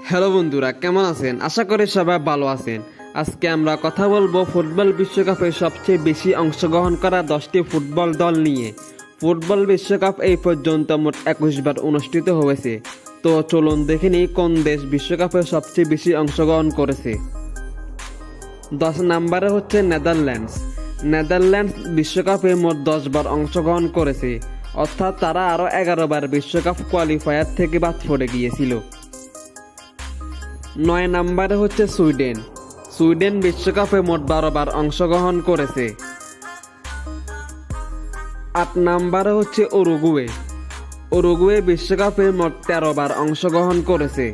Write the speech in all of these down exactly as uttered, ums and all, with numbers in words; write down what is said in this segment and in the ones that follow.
Hello বন্ধুরা, কেমন আছেন? আশা করি সবাই ভালো আছেন। আজকে আমরা কথা বলবো ফুটবল বিশ্বকাপে সবচেয়ে বেশি অংশগ্রহণ করা দশটি ফুটবল দল নিয়ে। ফুটবল বিশ্বকাপ এই পর্যন্ত মোট একুশ বার অনুষ্ঠিত হয়েছে। তো চলুন দেখে নিই কোন দেশ বিশ্বকাপে সবচেয়ে বেশি অংশগ্রহণ করেছে। দশ নম্বরে হচ্ছে নেদারল্যান্ডস। নেদারল্যান্ডস বিশ্বকাপে মোট দশ বার অংশগ্রহণ করেছে, অর্থাৎ তারা আরও এগারো বার বিশ্বকাপ কোয়ালিফায়ার থেকে বাদ পড়ে গিয়েছিল। নয় নম্বরে হচ্ছে সুইডেন। সুইডেন বিশ্বকাপে মোট বারো বার অংশগ্রহণ করেছে। আট নম্বরে হচ্ছে উরুগুয়ে। উরুগুয়ে বিশ্বকাপে মোট তেরো বার অংশগ্রহণ করেছে।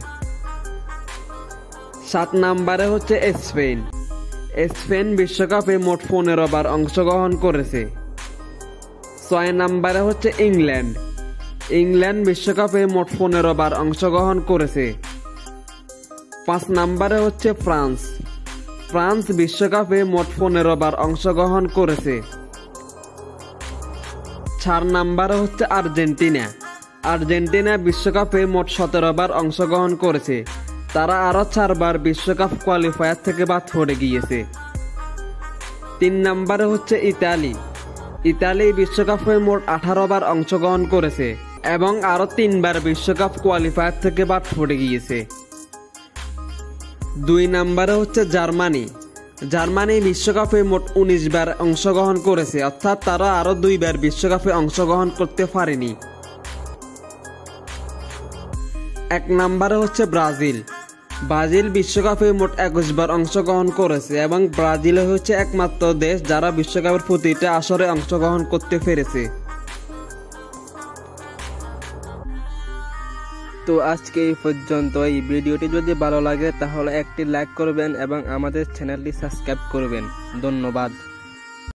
সাত নম্বরে হচ্ছে স্পেন। স্পেন বিশ্বকাপে মোট পনেরো বার অংশগ্রহণ করেছে। ছয় নম্বরে হচ্ছে ইংল্যান্ড। ইংল্যান্ড বিশ্বকাপে মোট পনেরো বার অংশগ্রহণ করেছে। পাঁচ নম্বরে হচ্ছে ফ্রান্স। ফ্রান্স বিশ্বকাপে মোট পনেরো বার অংশগ্রহণ করেছে। চার নম্বরে হচ্ছে আর্জেন্টিনা। আর্জেন্টিনা বিশ্বকাপে মোট সতেরো বার অংশগ্রহণ করেছে। তারা আরও চারবার বিশ্বকাপ কোয়ালিফায়ার থেকে বাদ পড়ে গিয়েছে। তিন নম্বরে হচ্ছে ইতালি। ইতালি বিশ্বকাপে মোট আঠারো বার অংশগ্রহণ করেছে এবং আরও তিনবার বিশ্বকাপ কোয়ালিফায়ার থেকে বাদ পড়ে গিয়েছে। দুই নম্বরে হচ্ছে জার্মানি। জার্মানি বিশ্বকাপে মোট উনিশ বার অংশগ্রহণ করেছে, অর্থাৎ তারা আরও দুইবার বিশ্বকাপে অংশগ্রহণ করতে পারেনি। এক নম্বরে হচ্ছে ব্রাজিল। ব্রাজিল বিশ্বকাপে মোট একুশ বার অংশগ্রহণ করেছে এবং ব্রাজিল হচ্ছে একমাত্র দেশ যারা বিশ্বকাপের প্রতিটা আসরে অংশগ্রহণ করতে পেরেছে। তো আজকে এই পর্যন্ত। এই ভিডিওটি যদি ভালো লাগে তাহলে একটি লাইক করবেন এবং আমাদের চ্যানেলটি সাবস্ক্রাইব করবেন। ধন্যবাদ।